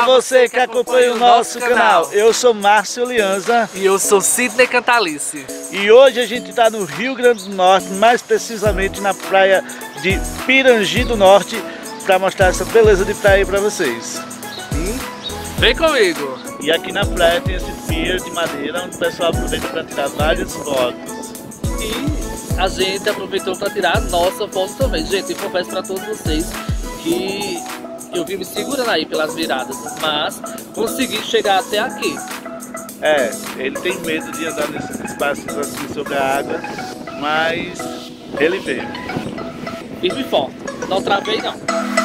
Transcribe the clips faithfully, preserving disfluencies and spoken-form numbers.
Olá você que acompanha o nosso canal. Eu sou Márcio Lianza. E eu sou Sidney Cantalice. E hoje a gente está no Rio Grande do Norte, mais precisamente na praia de Pirangi do Norte, para mostrar essa beleza de praia para vocês. Vem comigo! E aqui na praia tem esse pier de madeira, onde o pessoal aproveita para tirar várias fotos. E a gente aproveitou para tirar a nossa foto também. Gente, eu confesso para todos vocês que eu vim me segurando aí pelas viradas, mas consegui chegar até aqui. É, ele tem medo de andar nesses espaços assim sobre a água, mas ele veio. Firme e forte, não travei não.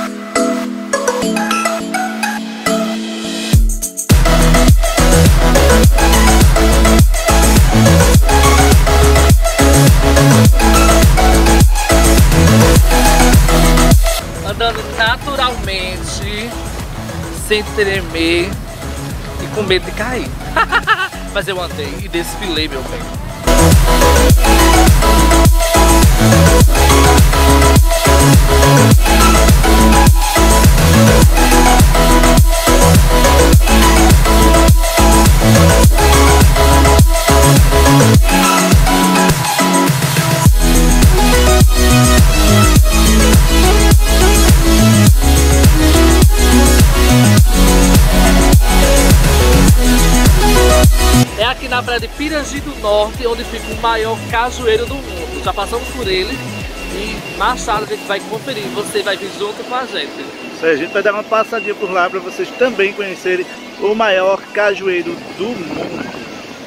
Andando naturalmente, sem tremer e com medo de cair. Mas eu andei e desfilei, meu bem. É aqui na praia de Pirangi do Norte, onde fica o maior cajueiro do mundo. Já passamos por ele e mais tarde a gente vai conferir. Você vai vir junto com a gente. Isso aí, a gente vai dar uma passadinha por lá para vocês também conhecerem o maior cajueiro do mundo.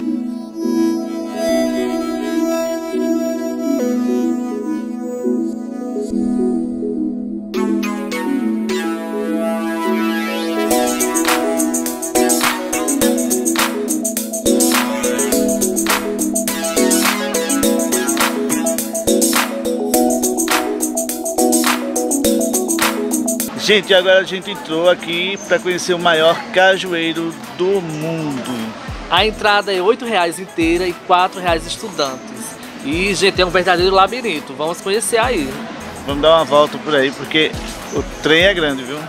Gente, agora a gente entrou aqui para conhecer o maior cajueiro do mundo. A entrada é oito reais inteira e quatro reais estudantes. E, gente, é um verdadeiro labirinto. Vamos conhecer aí. Vamos dar uma volta por aí, porque o trem é grande, viu?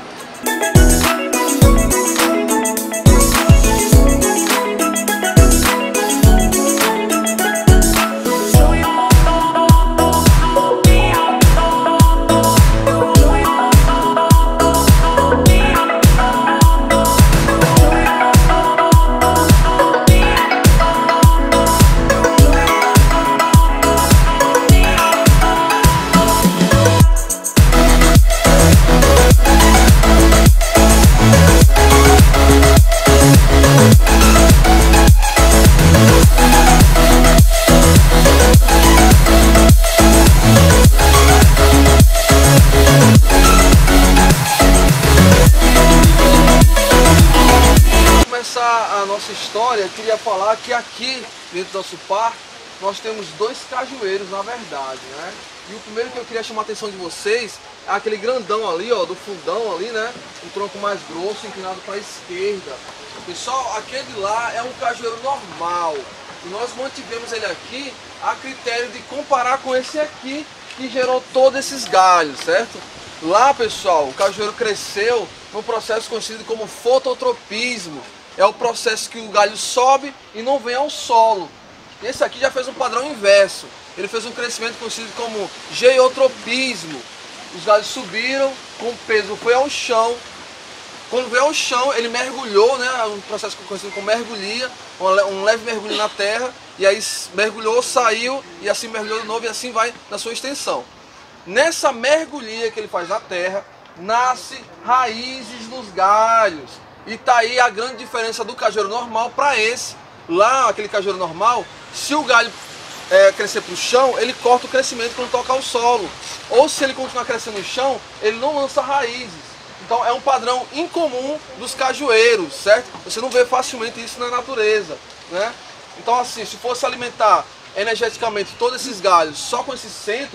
A nossa história, eu queria falar que aqui dentro do nosso parque nós temos dois cajueiros, na verdade, né? E o primeiro que eu queria chamar a atenção de vocês é aquele grandão ali, ó, do fundão ali, né? Um tronco mais grosso, inclinado para a esquerda. Pessoal, aquele lá é um cajueiro normal e nós mantivemos ele aqui a critério de comparar com esse aqui que gerou todos esses galhos, certo? Lá, pessoal, o cajueiro cresceu num processo conhecido como fototropismo. É o processo que o galho sobe e não vem ao solo. Esse aqui já fez um padrão inverso. Ele fez um crescimento conhecido como geotropismo. Os galhos subiram, com o peso foi ao chão. Quando veio ao chão, ele mergulhou, né? Um processo conhecido como mergulhia, um leve mergulho na terra. E aí mergulhou, saiu e assim mergulhou de novo e assim vai na sua extensão. Nessa mergulhia que ele faz na terra, nasce raízes nos galhos. E tá aí a grande diferença do cajueiro normal para esse. Lá, aquele cajueiro normal, se o galho é, crescer para o chão, ele corta o crescimento quando toca ao solo. Ou se ele continuar crescendo no chão, ele não lança raízes. Então é um padrão incomum dos cajueiros, certo? Você não vê facilmente isso na natureza, né? Então assim, se fosse alimentar energeticamente todos esses galhos só com esse centro,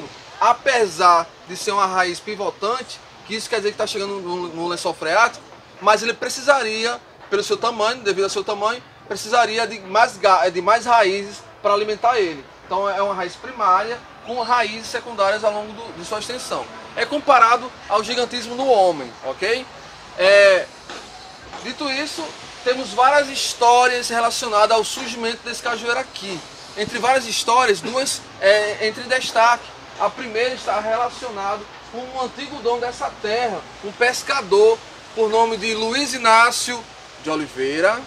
apesar de ser uma raiz pivotante, que isso quer dizer que está chegando no, no lençol freático, mas ele precisaria, pelo seu tamanho, devido ao seu tamanho, precisaria de mais, de mais raízes para alimentar ele. Então é uma raiz primária com raízes secundárias ao longo do, de sua extensão. É comparado ao gigantismo no homem, ok? É, Dito isso, temos várias histórias relacionadas ao surgimento desse cajueiro aqui. Entre várias histórias, duas é, entre destaque. A primeira está relacionada com um antigo dono dessa terra, um pescador por nome de Luiz Inácio de Oliveira.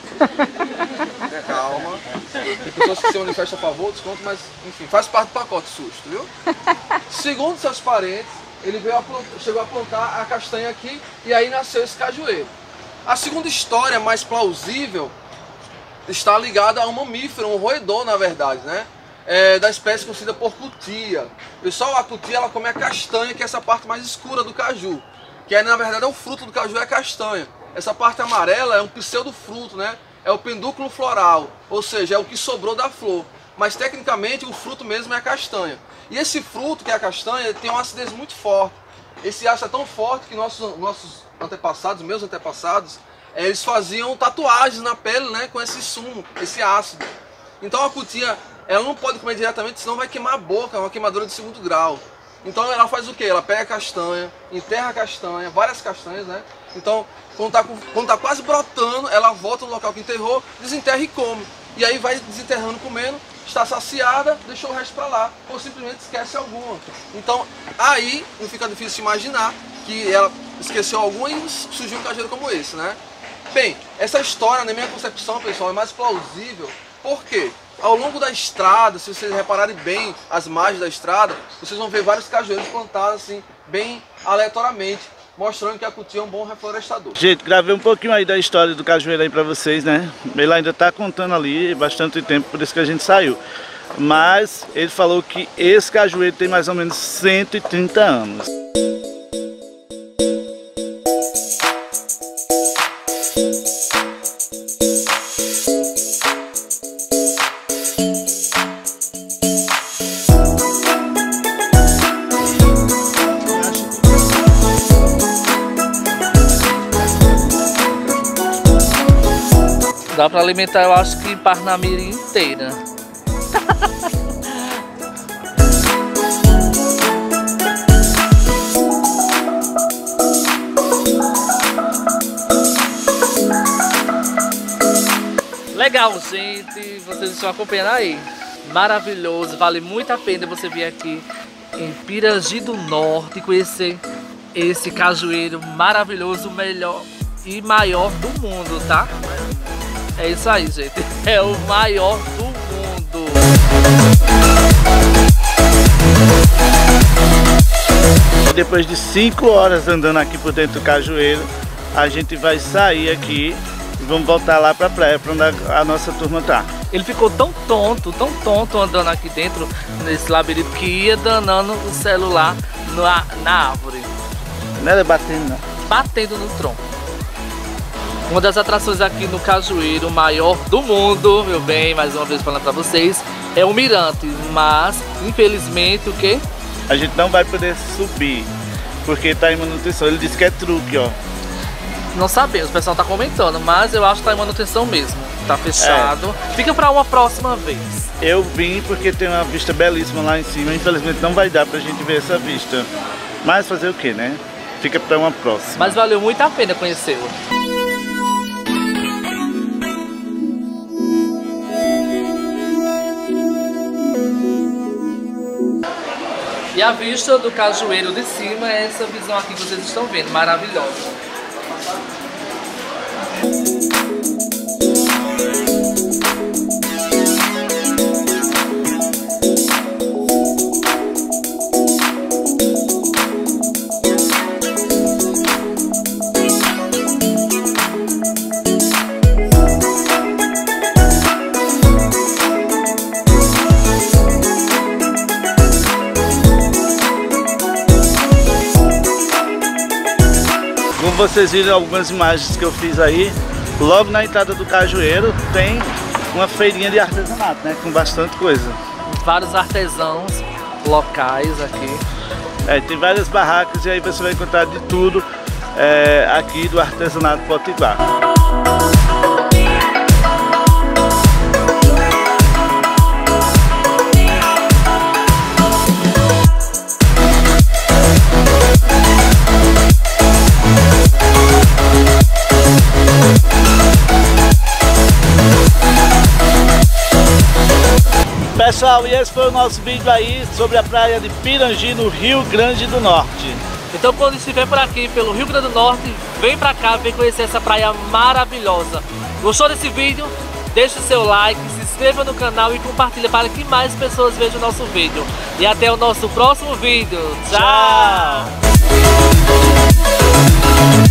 Calma. Tem pessoas que se manifestam a favor, desconto, mas enfim, faz parte do pacote susto, viu? Segundo seus parentes, ele veio a plantar, chegou a plantar a castanha aqui e aí nasceu esse cajueiro. A segunda história, mais plausível, está ligada a um mamífero, um roedor na verdade, né? É, da espécie conhecida por cutia. Pessoal, a cutia ela come a castanha, que é essa parte mais escura do caju, que é, na verdade é o fruto do caju, é a castanha. Essa parte amarela é um pseudofruto, né? É o pedúnculo floral, ou seja, é o que sobrou da flor. Mas tecnicamente o fruto mesmo é a castanha. E esse fruto, que é a castanha, tem uma acidez muito forte. Esse ácido é tão forte que nossos, nossos antepassados, meus antepassados, eles faziam tatuagens na pele, né, com esse sumo, esse ácido. Então a cutia, ela não pode comer diretamente, senão vai queimar a boca, é uma queimadura de segundo grau. Então ela faz o que? Ela pega a castanha, enterra a castanha, várias castanhas, né? Então, quando tá, quando tá quase brotando, ela volta no local que enterrou, desenterra e come. E aí vai desenterrando, comendo, está saciada, deixou o resto para lá, ou simplesmente esquece alguma. Então, aí não fica difícil imaginar que ela esqueceu alguma e surgiu um cajueiro como esse, né? Bem, essa história, na minha concepção, pessoal, é mais plausível. Por quê? Ao longo da estrada, se vocês repararem bem as margens da estrada, vocês vão ver vários cajueiros plantados assim, bem aleatoriamente, mostrando que a cutia é um bom reflorestador. Gente, gravei um pouquinho aí da história do cajueiro aí pra vocês, né? Ele ainda tá contando ali bastante tempo, por isso que a gente saiu. Mas ele falou que esse cajueiro tem mais ou menos cento e trinta anos. Dá pra alimentar, eu acho que Parnamirim inteira. Legal, gente. Vocês estão acompanhando aí. Maravilhoso. Vale muito a pena você vir aqui em Pirangi do Norte e conhecer esse cajueiro maravilhoso, o melhor e maior do mundo, tá? É isso aí, gente. É o maior do mundo. Depois de cinco horas andando aqui por dentro do cajueiro, a gente vai sair aqui e vamos voltar lá pra praia, pra onde a nossa turma tá. Ele ficou tão tonto, tão tonto andando aqui dentro, nesse labirinto, que ia danando o celular na, na árvore. Não era batendo, não. Batendo no tronco. Uma das atrações aqui no cajueiro, o maior do mundo, meu bem, mais uma vez falando pra vocês, é o mirante. Mas, infelizmente, o quê? A gente não vai poder subir, porque tá em manutenção. Ele disse que é truque, ó. Não sabemos, o pessoal tá comentando, mas eu acho que tá em manutenção mesmo. Tá fechado. É. Fica pra uma próxima vez. Eu vim porque tem uma vista belíssima lá em cima. Infelizmente não vai dar pra gente ver essa vista. Mas fazer o que, né? Fica pra uma próxima. Mas valeu muito a pena conhecê-lo. E a vista do cajueiro de cima é essa visão aqui que vocês estão vendo, maravilhosa. Como vocês viram algumas imagens que eu fiz aí, logo na entrada do cajueiro tem uma feirinha de artesanato, né? Com bastante coisa. Vários artesãos locais aqui. É, tem várias barracas e aí você vai encontrar de tudo é, aqui do artesanato potiguar. pessoal, e esse foi o nosso vídeo aí sobre a praia de Pirangi, no Rio Grande do Norte. Então quando estiver por aqui, pelo Rio Grande do Norte, vem pra cá, vem conhecer essa praia maravilhosa. Gostou desse vídeo? Deixe o seu like, se inscreva no canal e compartilhe para que mais pessoas vejam o nosso vídeo. E até o nosso próximo vídeo. Tchau! Tchau.